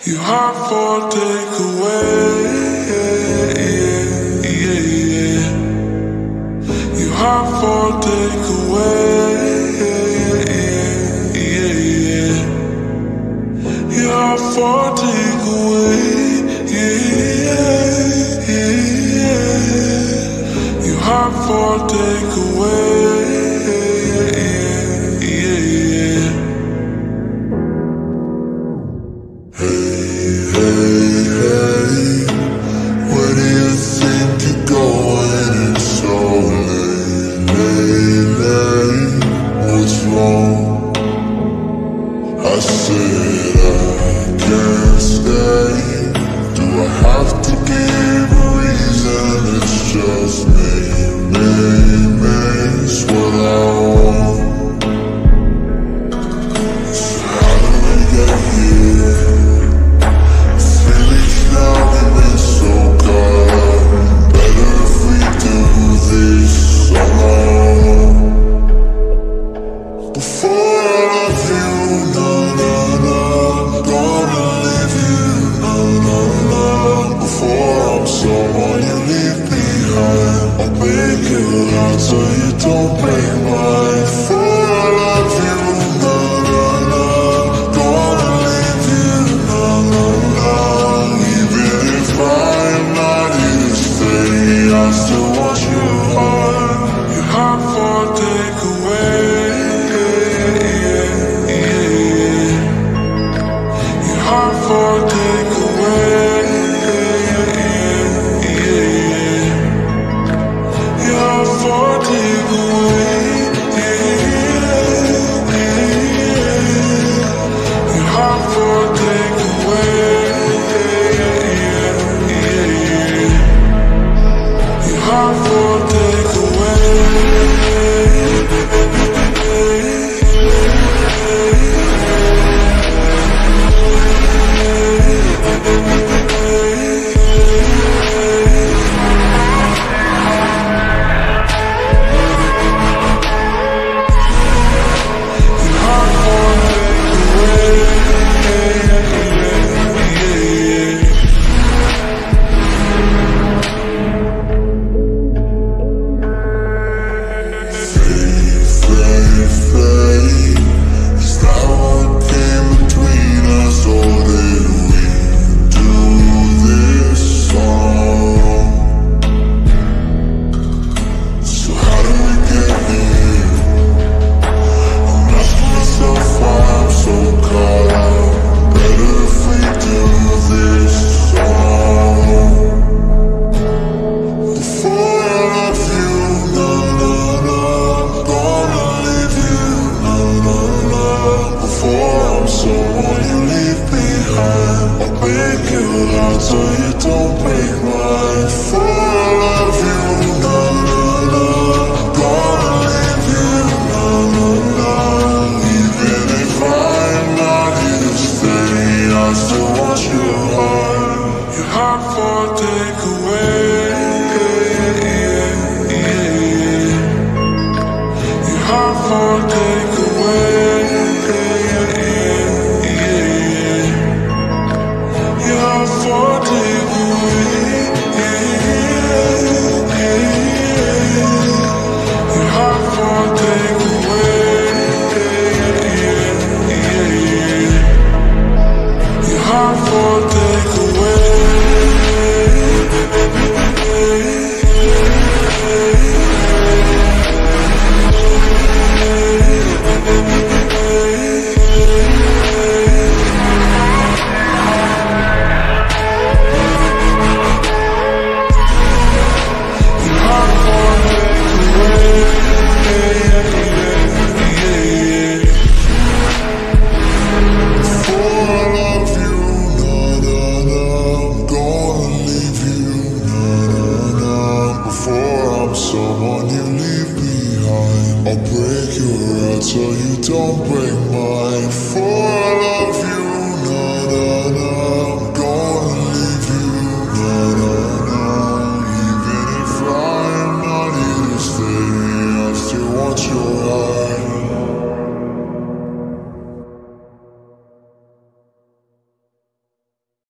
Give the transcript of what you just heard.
You hard for takeaway, yeah, yeah, yeah. You hard for takeaway, yeah, yeah, yeah. You hard for takeaway, yeah, yeah, yeah. You hard for takeaway, yeah, yeah, yeah. Where do you think you're going? It's so late. What's wrong? I said I can't stay. Do I have to give a reason? It's just me. It's what I want. So how do we get here? So you don't break my fall. I love you, no, no, no. Gonna leave you, no, no, no. Even if I'm not here to stay, I still want you hard. You're hard for takeaway, yeah, yeah, yeah. You're hard for takeaway, yeah, yeah, yeah. You're hard for takeaway, yeah, yeah. You're hard for takeaway, yeah, yeah, yeah. You're hard for takeaway. So you don't break my fall. I love you, no, no, no. Gonna leave you, no, no, no. Even if I'm not here to stay, I still want you hard. You're hard for